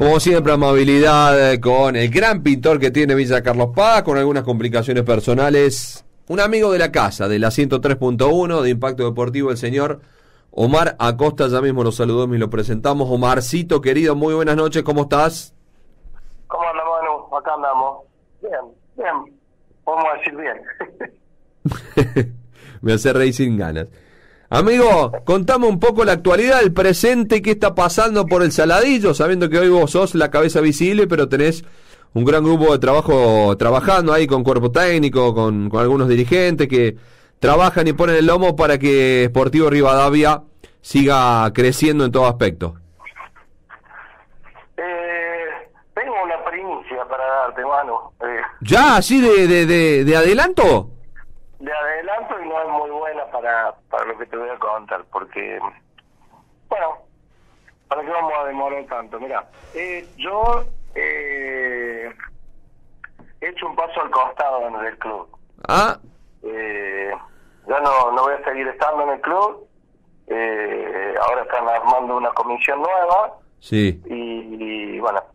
Como siempre, amabilidad con el gran pintor que tiene Villa Carlos Paz, con algunas complicaciones personales. Un amigo de la casa, de la 103.1 de Impacto Deportivo, el señor Omar Acosta. Ya mismo lo saludamos y lo presentamos. Omarcito, querido, muy buenas noches, ¿cómo estás? ¿Cómo anda, Manu? Acá andamos. Bien. Vamos a decir bien. Me hace reír sin ganas. Amigo, contame un poco la actualidad, el presente, qué está pasando por el Saladillo, sabiendo que hoy vos sos la cabeza visible, pero tenés un gran grupo de trabajo trabajando ahí con cuerpo técnico, con algunos dirigentes que trabajan y ponen el lomo para que Sportivo Rivadavia siga creciendo en todo aspecto. Tengo una primicia para darte, Manu. ¿Ya? ¿Así de adelanto? De adelanto, y no es muy buena para lo que te voy a contar, porque, bueno, ¿para qué vamos a demorar tanto? Mira, yo he hecho un paso al costado en el club. Ah. Ya no voy a seguir estando en el club. Ahora están armando una comisión nueva. Sí. Y bueno,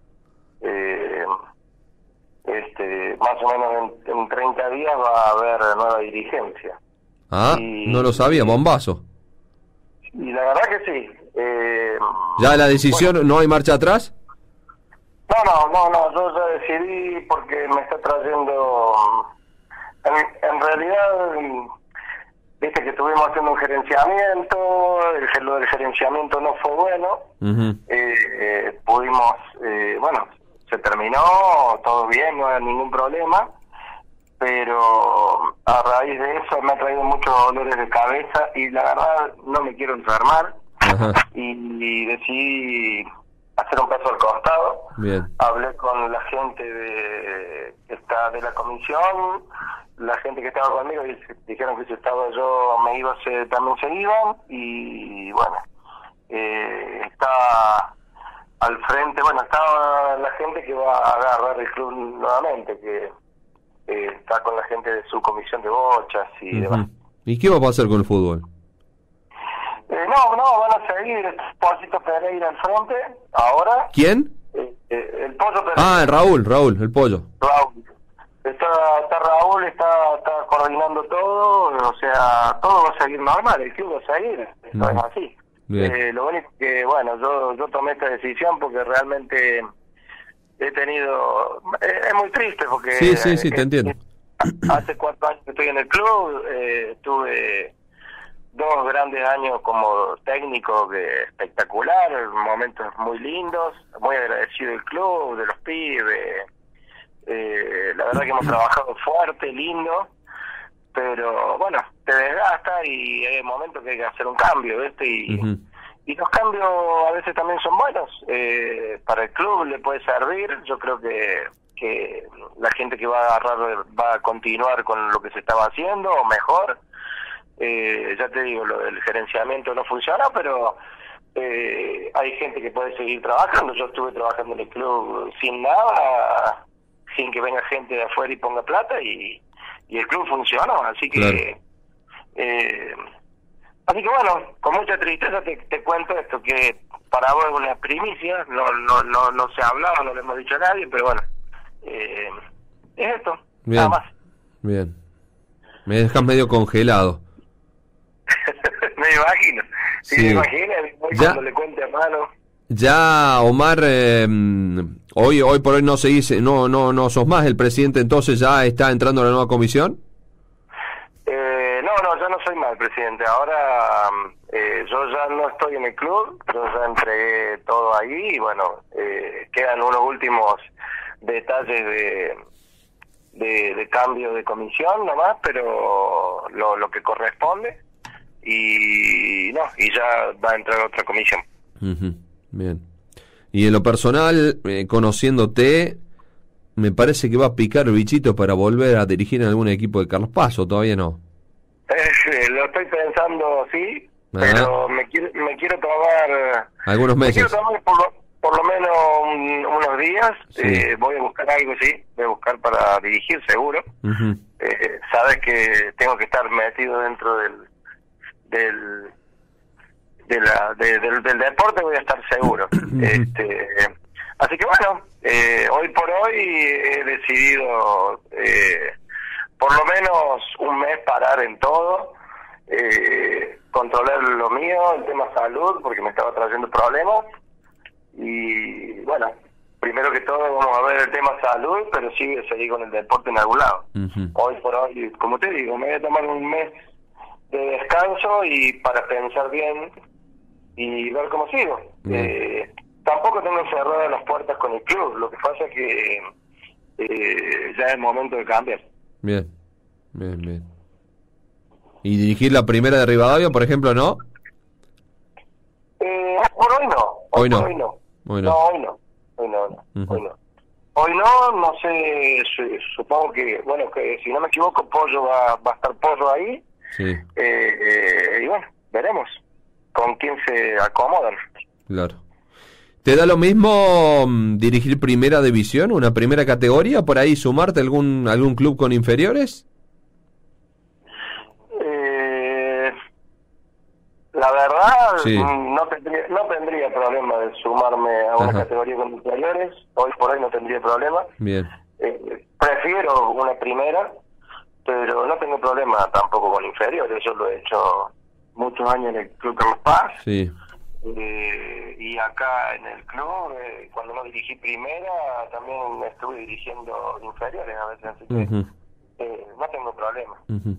más o menos en 30 días va a haber nueva dirigencia. Ah, no lo sabía, bombazo. Y la verdad que sí. ¿Ya la decisión, bueno, no hay marcha atrás? No, yo ya decidí porque me está trayendo... En realidad, viste que estuvimos haciendo un gerenciamiento, lo del gerenciamiento no fue bueno. Uh-huh. Pudimos, se terminó, todo bien, no hay ningún problema, pero a raíz de eso me ha traído muchos dolores de cabeza y la verdad no me quiero enfermar. Uh-huh. y decidí hacer un paso al costado. Bien. Hablé con la gente que está de la comisión, la gente que estaba conmigo, y dijeron que si estaba yo me iba, también se iban, y bueno, está al frente, está la gente que va a agarrar el club nuevamente, que está con la gente de su comisión de bochas y uh-huh. demás. ¿Y qué va a pasar con el fútbol? No, van a seguir el Pollito Pereira al frente, ahora. ¿Quién? El Pollo Pereira. Ah, Raúl, el Pollo. Raúl. Está Raúl, está coordinando todo, o sea, todo va a seguir normal, el club va a seguir, no es así. Lo único que, yo tomé esta decisión porque realmente he tenido... es muy triste porque... Sí, te entiendo. Hace 4 años que estoy en el club, tuve 2 grandes años como técnico, espectacular, momentos muy lindos, muy agradecido del club, de los pibes. La verdad que hemos trabajado fuerte, lindo, pero bueno, te desgasta y hay momentos que hay que hacer un cambio, ¿viste? Y los cambios a veces también son buenos, para el club le puede servir. Yo creo que la gente que va a agarrar va a continuar con lo que se estaba haciendo, o mejor. Ya te digo, lo del gerenciamiento no funciona, pero hay gente que puede seguir trabajando. Yo estuve trabajando en el club sin nada, sin que venga gente de afuera y ponga plata, y el club funcionó, así que bueno, con mucha tristeza te cuento esto, que para vos es una primicia, no se ha hablado, no le hemos dicho a nadie, pero bueno, es esto, bien, nada más. Bien, me dejas medio congelado. Me imagino, sí. Me imagino, cuando le cuente a mano. Ya, Omar, hoy por hoy no no sos más el presidente, entonces ya está entrando la nueva comisión. No, yo no soy más el presidente. Ahora yo ya no estoy en el club, yo ya entregué todo ahí y bueno, quedan unos últimos detalles de cambio de comisión nomás, pero lo que corresponde, y ya va a entrar otra comisión. Uh-huh. Bien. Y en lo personal, conociéndote, me parece que va a picar el bichito para volver a dirigir en algún equipo de Carlos Paz, ¿o todavía no? Lo estoy pensando, sí, pero me quiero tomar... Algunos meses. Me quiero tomar por lo menos unos días. Sí. Voy a buscar algo, sí, voy a buscar para dirigir, seguro. Uh-huh. Sabes que tengo que estar metido dentro del deporte, voy a estar seguro. Así que bueno, hoy por hoy he decidido por lo menos un mes parar en todo, controlar lo mío, el tema salud, porque me estaba trayendo problemas. Y bueno, primero que todo vamos a ver el tema salud, pero sí seguir con el deporte en algún lado. Hoy por hoy, como te digo, me voy a tomar un mes de descanso y para pensar bien y ver cómo sigo. Tampoco tengo cerradas las puertas con el club, lo que pasa es que ya es momento de cambiar. Bien, bien, bien. ¿Y dirigir la primera de Rivadavia, por ejemplo, no? Por hoy no. Hoy no. Hoy no. Hoy No, no. hoy no. Hoy no. Hoy no. Hoy no sé, supongo que, bueno, que si no me equivoco, Pollo va a estar Pollo ahí. Sí. Y bueno, veremos con quién se acomodan. Claro. ¿Te da lo mismo dirigir primera división, una primera categoría, por ahí sumarte a algún club con inferiores? La verdad, Sí. no tendría problema de sumarme a una categoría con inferiores. Hoy por hoy no tendría problema. Bien. Prefiero una primera, pero no tengo problema tampoco con inferiores. Yo lo he hecho muchos años en el Club Carlos Paz. Sí. Y acá en el club, cuando no dirigí primera, también estuve dirigiendo inferiores a veces, así que no tengo problema.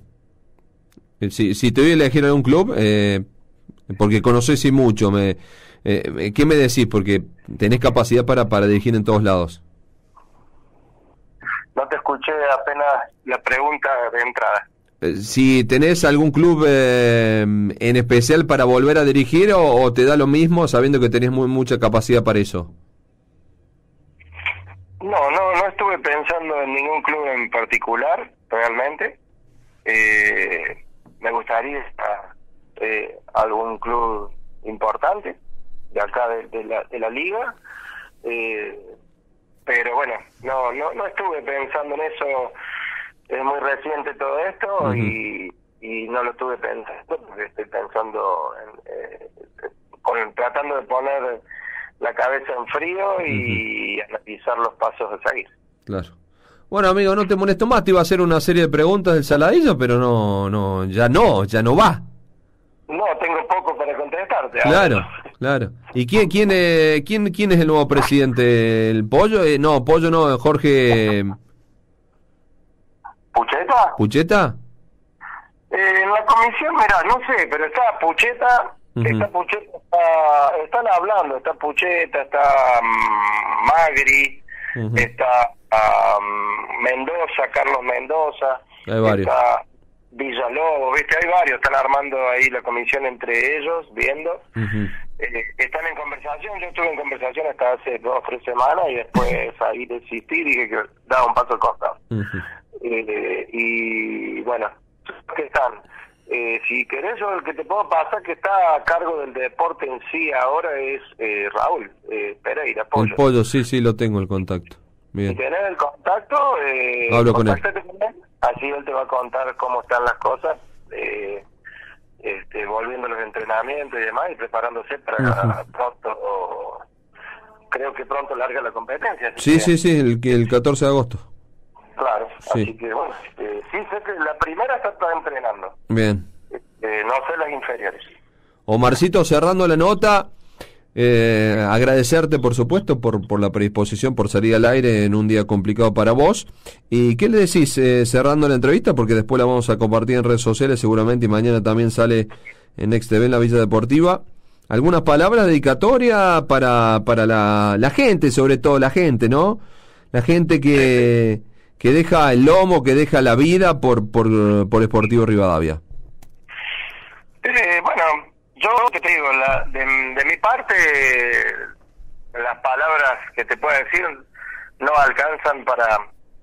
Si te voy a elegir algún club, porque conocés y mucho, ¿qué me decís? Porque tenés capacidad para dirigir en todos lados. No te escuché apenas la pregunta de entrada. Si tenés algún club en especial para volver a dirigir o te da lo mismo sabiendo que tenés mucha capacidad para eso. No estuve pensando en ningún club en particular, realmente. Me gustaría algún club importante de acá de la liga, pero bueno, no estuve pensando en eso. Es muy reciente todo esto y no lo estuve pensando, porque estoy pensando tratando de poner la cabeza en frío y analizar los pasos a seguir. Claro. Bueno, amigo, no te molesto más, te iba a hacer una serie de preguntas del Saladillo, pero ya no va. No, tengo poco para contestarte. Claro. ¿Y quién es el nuevo presidente? ¿El Pollo? No, Pollo no, Jorge... ¿Pucheta? ¿Pucheta? En la comisión, mira, no sé, pero está Pucheta, están hablando, está Pucheta, está Magri, está Mendoza, Carlos Mendoza, hay varios. Está Villalobos, viste, hay varios, están armando ahí la comisión entre ellos, viendo. Están en conversación, yo estuve en conversación hasta hace 2 o 3 semanas y después ahí desistí, dije que daba un paso al costado. Y bueno, que están. Si querés, yo el que te puedo pasar que está a cargo del deporte en sí ahora es Raúl Pereira, Pollo. El Pollo, sí, lo tengo el contacto. Bien. Si tenés el contacto, hablo con él. Así él te va a contar cómo están las cosas, volviendo a los entrenamientos y demás, y preparándose para pronto. Creo que pronto larga la competencia. Sí, el 14 de agosto. Claro, sí. Así que bueno, sí sé que la primera está entrenando. Bien. No sé las inferiores. Omarcito, cerrando la nota, agradecerte por supuesto por la predisposición, por salir al aire en un día complicado para vos. ¿Y qué le decís cerrando la entrevista? Porque después la vamos a compartir en redes sociales seguramente y mañana también sale en Next TV en la Villa Deportiva. ¿Algunas palabras dedicatorias para la gente, sobre todo la gente, ¿no? La gente que deja el lomo, que deja la vida por Sportivo Rivadavia. Bueno, yo que te digo, de mi parte, las palabras que te puedo decir no alcanzan para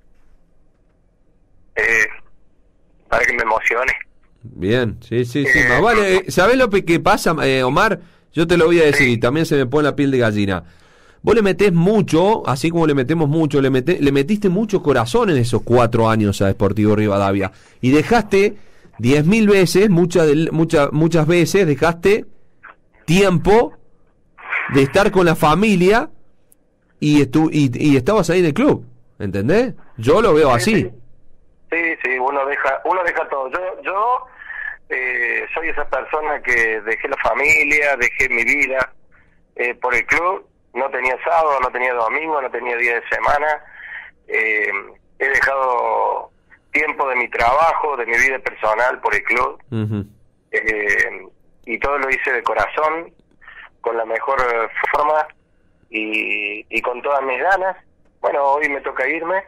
que me emocione. Bien, sí. Más vale, ¿sabés lo que pasa, Omar? Yo te lo voy a decir y también se me pone la piel de gallina. Vos le metés mucho, así como le metemos mucho, le metiste mucho corazón en esos 4 años a Sportivo Rivadavia y dejaste 10.000 veces, muchas veces dejaste tiempo de estar con la familia y estabas ahí en el club, ¿entendés? Yo lo veo así. Sí, uno deja todo. Yo soy esa persona que dejé la familia, dejé mi vida por el club. No tenía sábado, no tenía domingo, no tenía día de semana. He dejado tiempo de mi trabajo, de mi vida personal por el club. Uh-huh. Y todo lo hice de corazón, con la mejor forma y con todas mis ganas. Bueno, hoy me toca irme.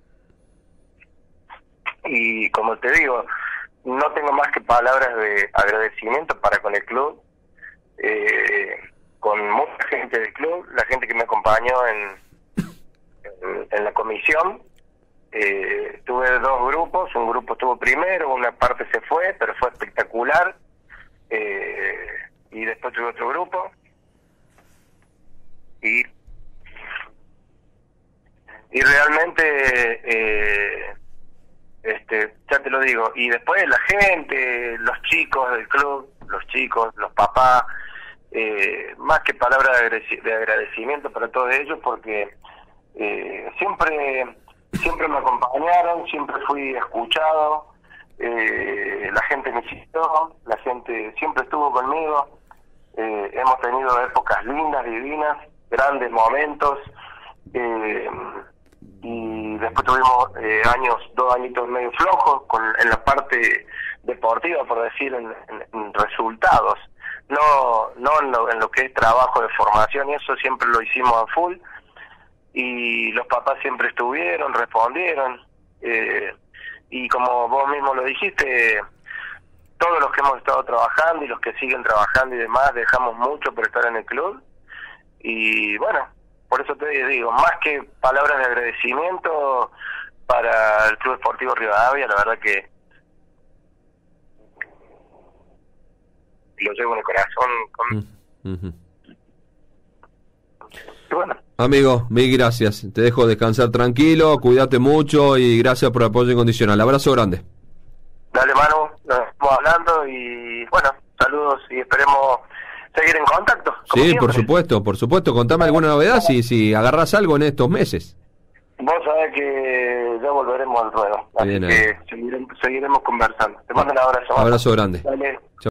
Y como te digo, no tengo más que palabras de agradecimiento para con el club, con mucha gente del club, la gente que me acompañó en la comisión. Tuve dos grupos, un grupo estuvo primero, una parte se fue, pero fue espectacular, y después tuve otro grupo, y realmente ya te lo digo, y después la gente, los chicos del club, los papás, más que palabras de agradecimiento para todos ellos, porque siempre me acompañaron, siempre fui escuchado, la gente me siguió, la gente siempre estuvo conmigo, hemos tenido épocas lindas, divinas, grandes momentos, y después tuvimos 2 añitos medio flojos en la parte deportiva, por decir, en resultados, no en lo que es trabajo de formación, y eso siempre lo hicimos a full, y los papás siempre estuvieron, respondieron, y como vos mismo lo dijiste, todos los que hemos estado trabajando y los que siguen trabajando y demás, dejamos mucho por estar en el club, y bueno, por eso te digo, más que palabras de agradecimiento para el Club Esportivo Rivadavia, la verdad que lo llevo en el corazón. Uh-huh. Y bueno. Amigo, mil gracias. Te dejo descansar tranquilo, cuídate mucho y gracias por el apoyo incondicional. Abrazo grande. Dale, Manu, nos estamos hablando y bueno, saludos y esperemos seguir en contacto. Sí, siempre. por supuesto. Contame alguna novedad si agarrás algo en estos meses. Vos sabés que ya volveremos al ruedo, así Bien, que seguiremos conversando. Te mando un abrazo. Abrazo grande. Dale.